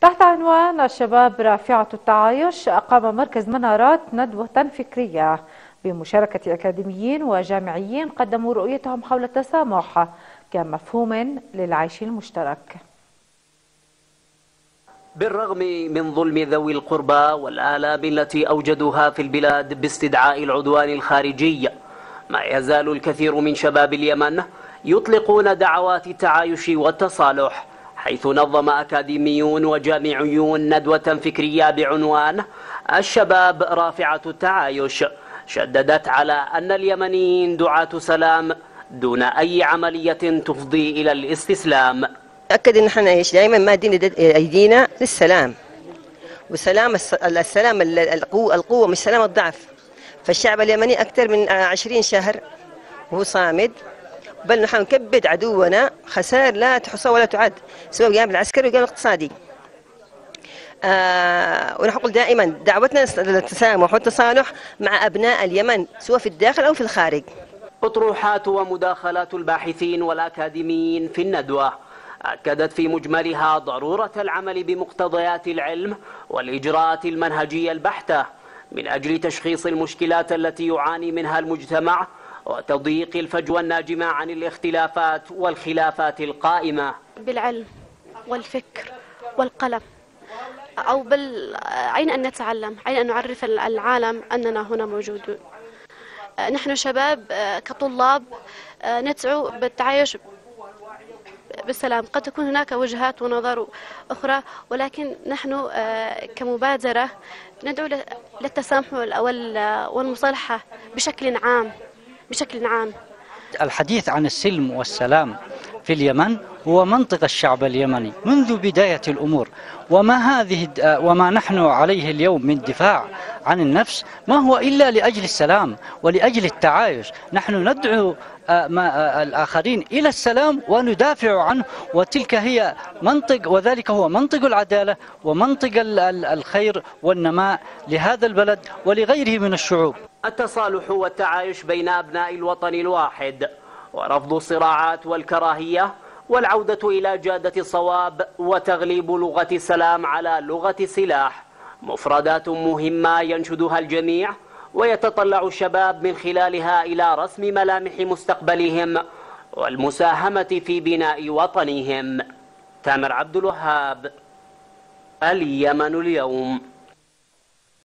تحت عنوان الشباب رافعة التعايش، أقام مركز منارات ندوة فكرية بمشاركة أكاديميين وجامعيين قدموا رؤيتهم حول التسامح كمفهوم للعيش المشترك. بالرغم من ظلم ذوي القربى والآلام التي أوجدوها في البلاد باستدعاء العدوان الخارجي، ما يزال الكثير من شباب اليمن يطلقون دعوات التعايش والتصالح، حيث نظم أكاديميون وجامعيون ندوة فكرية بعنوان الشباب رافعة التعايش، شددت على أن اليمنيين دعاة سلام دون أي عملية تفضي إلى الاستسلام. أكد إن احنا نعيش دائما مادين أيدينا للسلام، وسلام السلام القوة مش سلام الضعف. فالشعب اليمني أكثر من 20 شهر وهو صامد، بل نحن نكبد عدونا خسائر لا تحصى ولا تعد، سواء الجانب العسكري والجانب الاقتصادي. ونحن نقول دائما دعوتنا للتسامح والتصالح مع أبناء اليمن سواء في الداخل أو في الخارج. أطروحات ومداخلات الباحثين والأكاديميين في الندوة أكدت في مجملها ضرورة العمل بمقتضيات العلم والإجراءات المنهجية البحتة من أجل تشخيص المشكلات التي يعاني منها المجتمع وتضييق الفجوة الناجمة عن الاختلافات والخلافات القائمة. بالعلم والفكر والقلم، أو بل عين أن نتعلم، عين أن نعرف العالم أننا هنا موجودون. نحن شباب كطلاب ندعو بالتعايش بالسلام. قد تكون هناك وجهات ونظر أخرى، ولكن نحن كمبادرة ندعو للتسامح والمصالحة بشكل عام. الحديث عن السلم والسلام في اليمن هو منطق الشعب اليمني منذ بداية الأمور، وما نحن عليه اليوم من دفاع عن النفس ما هو إلا لأجل السلام ولأجل التعايش. نحن ندعو الآخرين إلى السلام وندافع عنه، وتلك هي منطق، وذلك هو منطق العدالة ومنطق الخير والنماء لهذا البلد ولغيره من الشعوب. التصالح والتعايش بين أبناء الوطن الواحد، ورفض الصراعات والكراهية، والعودة إلى جادة الصواب، وتغليب لغة السلام على لغة السلاح، مفردات مهمة ينشدها الجميع، ويتطلع الشباب من خلالها إلى رسم ملامح مستقبلهم والمساهمة في بناء وطنهم. تامر عبد الوهاب، اليمن اليوم.